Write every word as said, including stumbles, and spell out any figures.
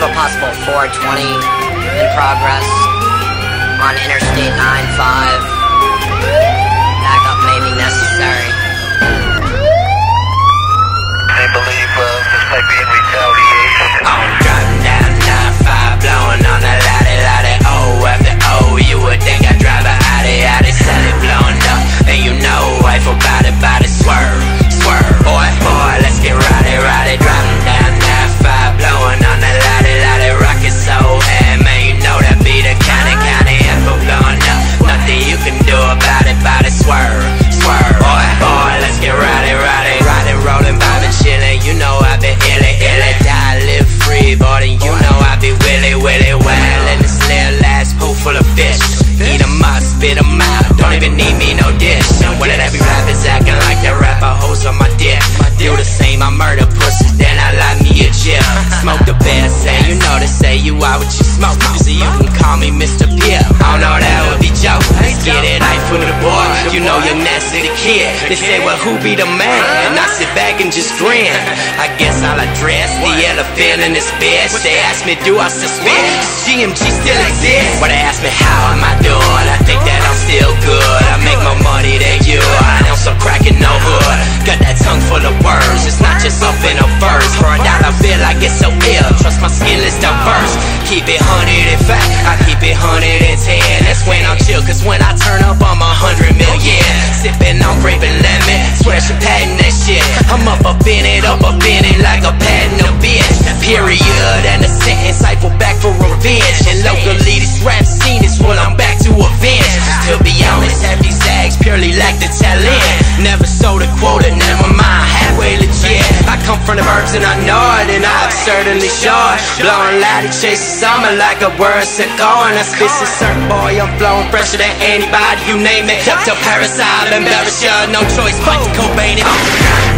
have a possible four twenty in progress on Interstate nine five. Backup may be necessary. They believe uh, this might be in retaliation. I'm driving down nine five, blowing on a lottie, lottie, oh after oh. You would think I drive a Audi, Audi, sell it blowing up. And you know, wife about it, body swerve, swerve. Boy, boy, let's get rowdy, rowdy. Driving down nine five, blowing on a lottie, lottie, rocket so heavy. Man, you know that be the county, county info blowing up. Nothing you can do about it, body swerve, swerve. Boy, boy, let's get rowdy, rowdy. Riding, rolling, vibing, chilling. You know I be illy, illy. Die, live free, boy, and you know I be willy, willy, wild. In this little ass pool full of fish. Eat 'em up, spit 'em out. Don't even need me no dish. One of every rappers acting like that rapper hoes on my dick. Do the same, I murder pussies, then I light me a chip. Smoke the best, and you know they say you out with your smoke. So you can call me Mister Pip. I don't know, that would be joke. Let's get it, I for the boy. You know you're nasty the kid. They say, well, who be the man? And I sit back and just grin. I guess I'll address the elephant in this bitch. They ask me, do I suspend? G M G still exists? Well, they ask me, how am I doing? I think that I'm still good. I make more money than you. I know some cracking no hood. Got that tongue full of words. It's not just up in a verse. For a dollar bill, I get so ill. Trust my skill is diverse. Keep it hundred and fact. I keep it hundred and ten. That's when I'm chill. Cause when I turn up, I'm a hundred million. Sipping on grape and lemon. Swear she patting that shit. I'm up up in it, up up in it like a patting a bitch. Period. And a sentence. I go back for revenge. And locally, this rap scene is what I'm back to avenge. To be honest, half these zags purely lack the talent. Never sold a quota, never mind, halfway legit. I come from the burbs and I know it, and I'm certainly sure. Blowing loud and chasing summer like a word cigar. And I spit some certain boy, I'm flowing fresher than anybody, you name it. Up to Paris, I'll embarrass ya, no choice but to Cobain it.